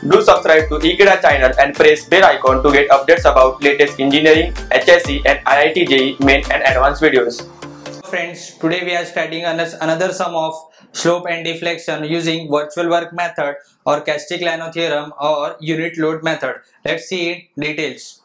Do subscribe to Ekeeda channel and press bell icon to get updates about latest engineering, HSC and IIT JEE main and advanced videos. Friends, today we are studying another sum of slope and deflection using virtual work method or Castigliano theorem or unit load method. Let's see in details.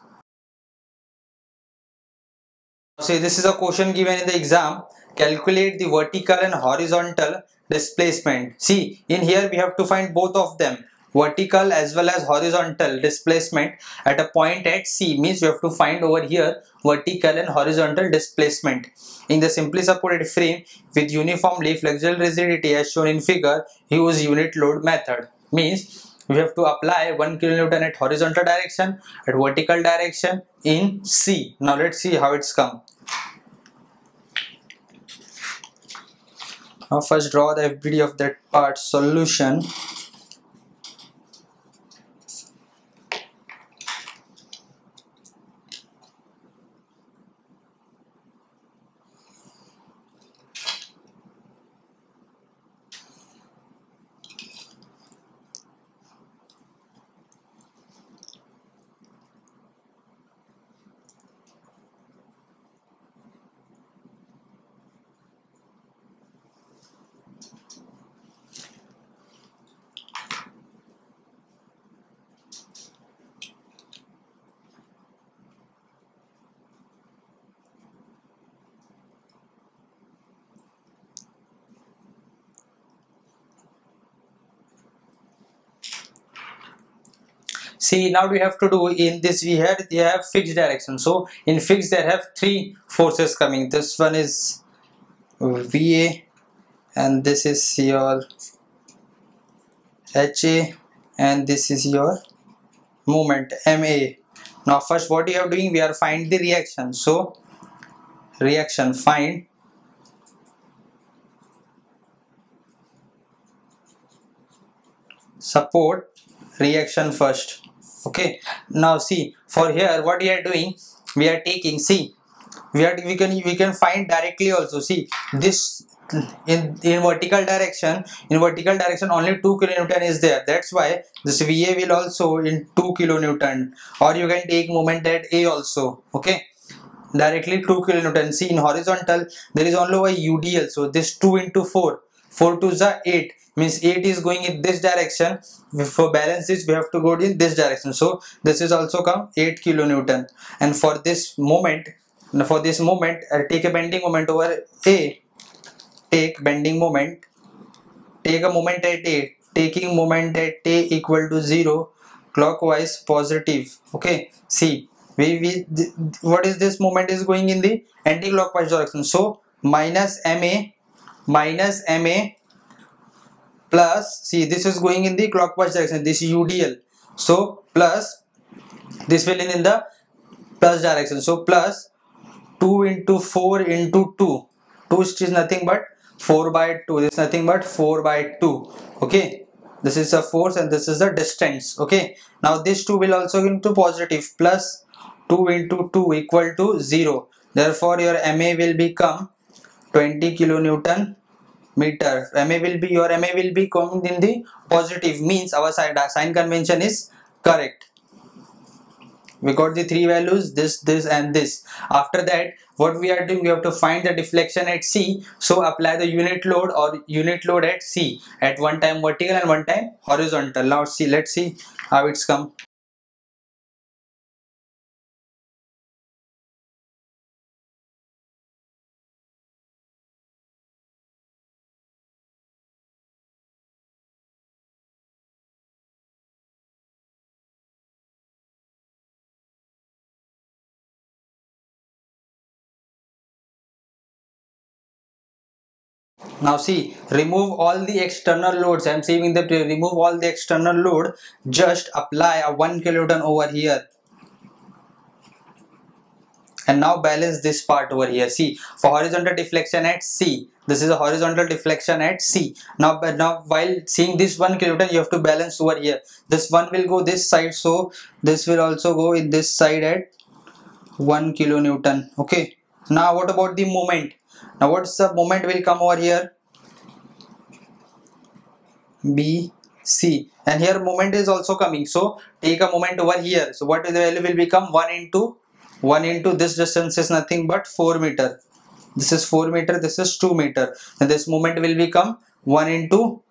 See, this is a question given in the exam. Calculate the vertical and horizontal displacement. See, in here we have to find both of them, vertical as well as horizontal displacement at a point at C. Means you have to find over here vertical and horizontal displacement. In the simply supported frame with uniformly flexible rigidity as shown in figure, use unit load method. Means we have to apply 1 kN at horizontal direction, at vertical direction in C. Now let's see how it's come. Now first draw the FBD of that part solution. See, now we have to do in this we have fixed direction. So in fixed there have three forces coming. This one is VA and this is your HA and this is your moment MA. Now first what we are doing, we are find the reaction. So reaction, find support reaction first. Okay, now see, for here what we are doing, we are taking, see, we can find directly also. See, this in vertical direction, only 2 kN is there. That's why this VA will also in 2 kN, or you can take moment at A also. Okay, directly 2 kN. See, in horizontal there is only a UDL, so this 2 into 4 to the 8 means 8 is going in this direction. For balance this we have to go in this direction, so this is also come 8 kN. And for this moment, I'll take a bending moment over A. Take bending moment, take a moment at A, taking moment at A equal to 0, clockwise positive. Okay, see, what is this moment is going in the anti-clockwise direction, so minus MA plus, see, this is going in the clockwise direction, this UDL, so plus this will in the plus direction, so plus 2 into 4 into 2 is nothing but 4 by 2, this is nothing but 4 by 2. Okay, this is a force and this is a distance. Okay, now this 2 will also into positive, plus 2 into 2 equal to 0, therefore your MA will become 20 kilonewton meter. MA will be coming in the positive, means our sign convention is correct. We got the three values, this and this. After that what we are doing, we have to find the deflection at C. So apply the unit load at C at one time vertical and one time horizontal. Now see, let's see how it's come. Now see, remove all the external loads. I am saving the remove all the external load. Just apply a 1 kN over here. And now balance this part over here. See, for horizontal deflection at C, this is a horizontal deflection at C. Now while seeing this 1 kN, you have to balance over here. This one will go this side, so this will also go in this side at 1 kN. Okay. Now what about the moment? Now what's the moment will come over here? B C, and here moment is also coming, so take a moment over here. So what is the value will become 1 into this distance is nothing but 4 meter. This is 4 meter, this is 2 meter, and this moment will become 1 into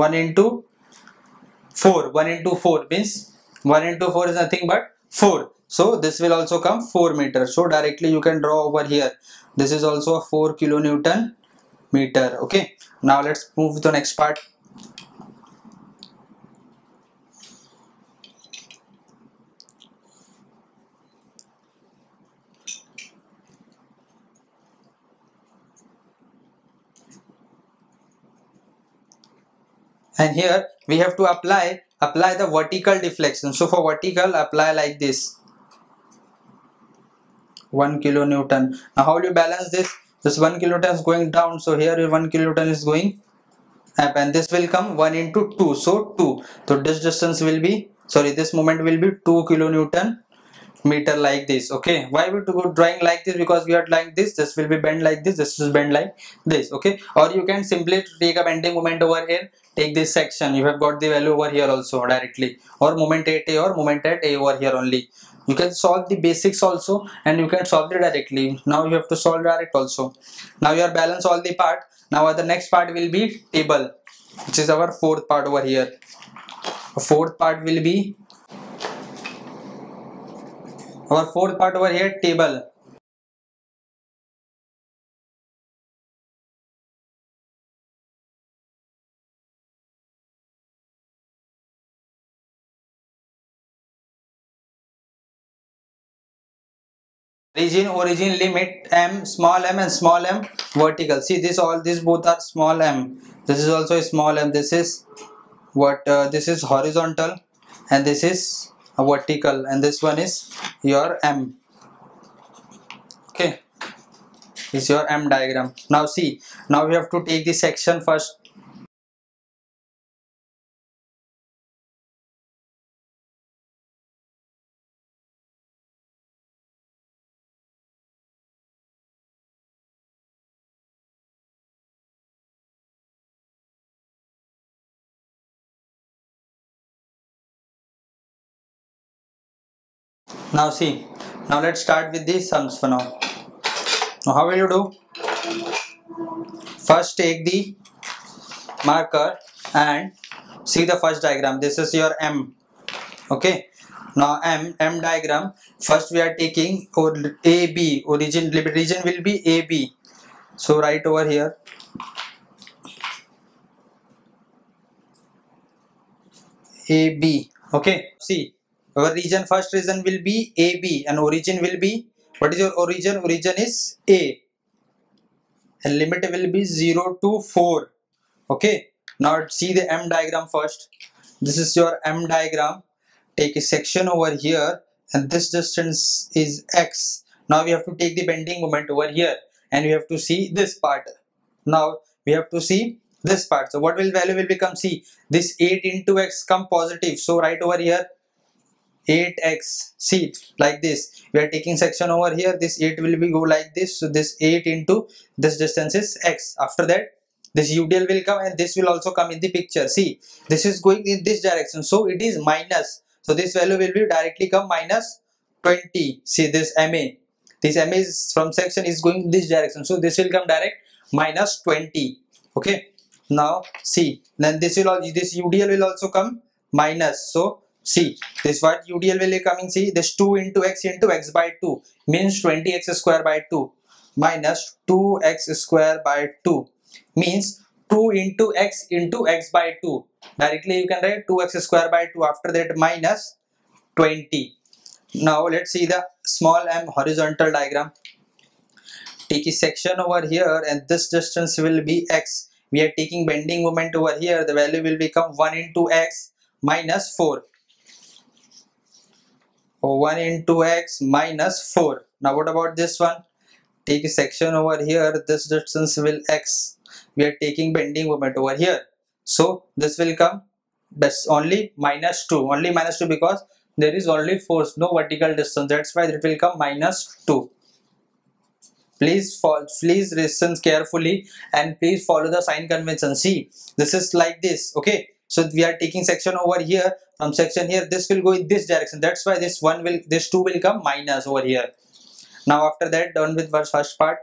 4. 1 into 4 means 1 into 4 is nothing but 4. So this will also come 4 meter. So directly you can draw over here. This is also a 4 kilonewton meter. Okay. Now let's move to the next part. And here we have to apply the vertical deflection. So for vertical, apply like this, 1 kilonewton. Now how do you balance this? This 1 kilonewton is going down, so here 1 kilonewton is going up, and this will come 1 into 2, so 2. So this distance will be, sorry, this moment will be 2 kilonewton meter, like this. Okay, why we go drawing like this? Because we are like this will be bent like this is bent like this. Okay, or you can simply take a bending moment over here, take this section, you have got the value over here also directly, or moment at A or moment at A over here only. You can solve the basics also, and you can solve it directly. Now you have to solve direct also. Now you are balance all the part. Now the next part will be table, which is our fourth part over here. Fourth part will be over here, table. Origin, limit, m, small m and small m, vertical. See this, all these both are small m. This is also a small m. This is what this is horizontal, and this is a vertical, and this one is your m. Okay, this is your m diagram. Now see, now we have to take the section first. Now see, now let's start with the sums for now. Now how will you do? First take the marker and see the first diagram. This is your m. Okay, now m diagram. First we are taking AB, origin region will be AB. So write over here AB. Okay, see, our region, first region will be AB, and origin will be, what is your origin? Origin is A, and limit will be 0 to 4. Okay, now see the m diagram first. This is your m diagram. Take a section over here, and this distance is x. Now we have to take the bending moment over here, and we have to see this part. Now we have to see this part. So what will value will become? See, this 8 into x come positive, so right over here 8x. See, like this, we are taking section over here, this 8 will be go like this. So this 8 into this distance is x. After that this UDL will come, and this will also come in the picture. See, this is going in this direction, so it is minus. So this value will be directly come minus 20. See this MA, this MA is from section is going in this direction, so this will come direct minus 20. Okay, now see, then this will this UDL will also come minus. So see, this what UDL will be coming. See, this 2 into x by 2 means 20x square by 2 minus 2x square by 2 means 2 into x by 2. Directly you can write 2x square by 2. After that minus 20. Now let's see the small m horizontal diagram. Take a section over here, and this distance will be x. We are taking bending moment over here. The value will become 1 into x minus 4. 1 into x minus 4. Now what about this one? Take a section over here. This distance will x. We are taking bending moment over here, so this will come, that's only minus 2. Only minus 2 because there is only force, no vertical distance. That's why it will come minus 2. Please listen carefully, and please follow the sign convention. See, this is like this. Okay, So we are taking section over here. From section here, this will go in this direction. That's why this 2 will come minus over here. Now after that, done with first part.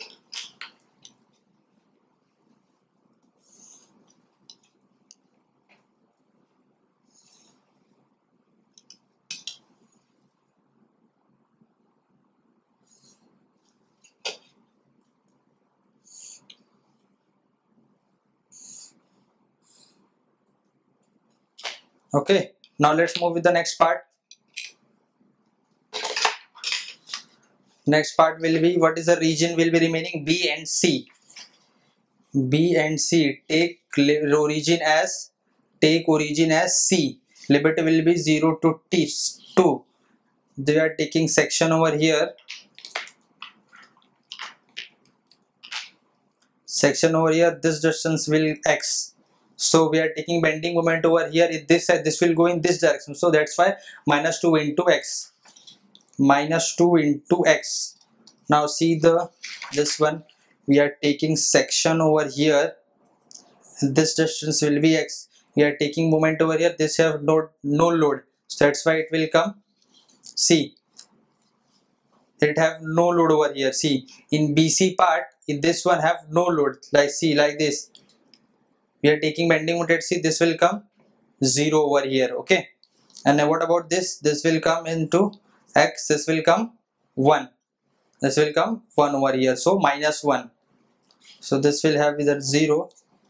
Okay, now let's move with the next part. Next part will be, what is the region will be remaining? B and C. B and C. Take origin as C. Limit will be 0 to T2. They are taking section over here. Section over here. This distance will X. So we are taking bending moment over here. If this side, this will go in this direction. So that's why minus 2 into X. Minus 2 into X. Now see this one. We are taking section over here. This distance will be X. We are taking moment over here. This have no load. So that's why it will come C. It have no load over here. See, in BC part, in this one have no load. Like see, like this. We are taking bending moment. See, this will come 0 over here. Okay. And then what about this? This will come into X. This will come 1. This will come 1 over here. So minus 1. So this will have either 0.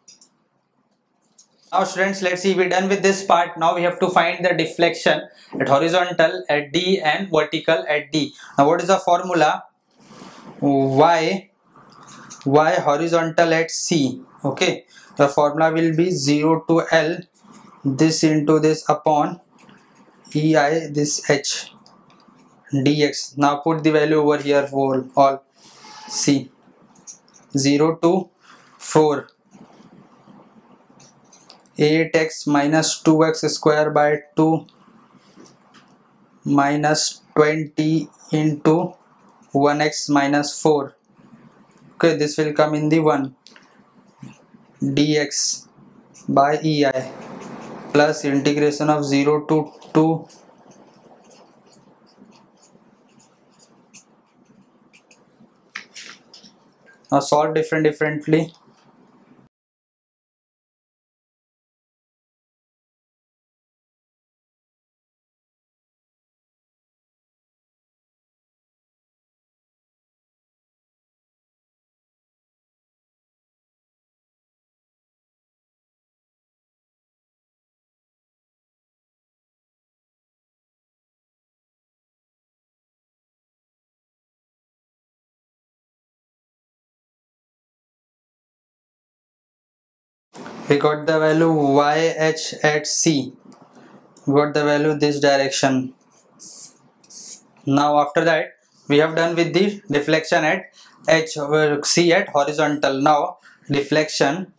Now students, let's see, we're done with this part. Now we have to find the deflection at horizontal at D and vertical at D. Now what is the formula? Y horizontal at C. Okay, the formula will be 0 to L this into this upon EI this H dx. Now put the value over here for all. C 0 to 4, 8x minus 2x square by 2 minus 20 into 1x minus 4. Okay, this will come in the 1 dx by EI plus integration of 0 to 2 now solve differently. We got the value YH at C. We got the value this direction. Now after that, we have done with the deflection at H C at horizontal. Now deflection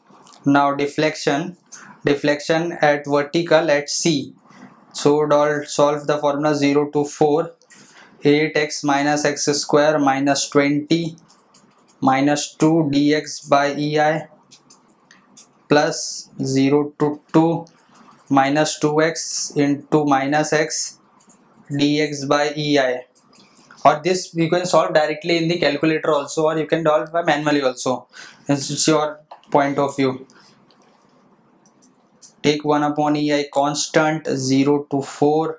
at vertical at C. So solve the formula 0 to 4, 8x minus x square minus 20 minus 2 dx by EI plus 0 to 2 minus 2x into minus x dx by EI. Or this you can solve directly in the calculator also, or you can solve by manually also. It's your point of view. Take 1 upon EI constant 0 to 4.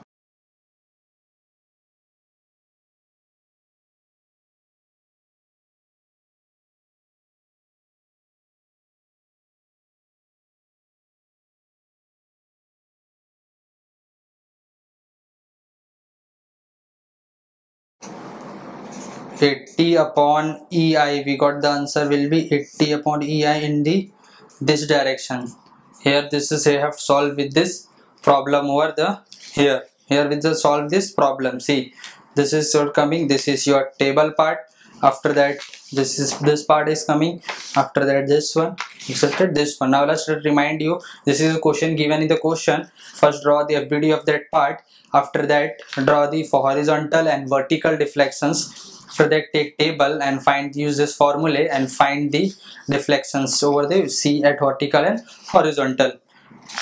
$80 upon EI, we got the answer will be $80 upon EI in this direction. Here this is, I have solved with this problem over the here with the solve this problem. See, this is your coming, this is your table part. After that this part is coming. After that this one, etc. This one. Now let's remind you, this is a question given in the question. First draw the FBD of that part. After that draw the horizontal and vertical deflections. So that take table and use this formula and find the deflections over the C at vertical and horizontal.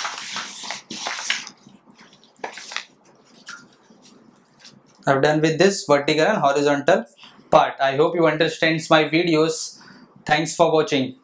I've done with this vertical and horizontal part. I hope you understand my videos. Thanks for watching.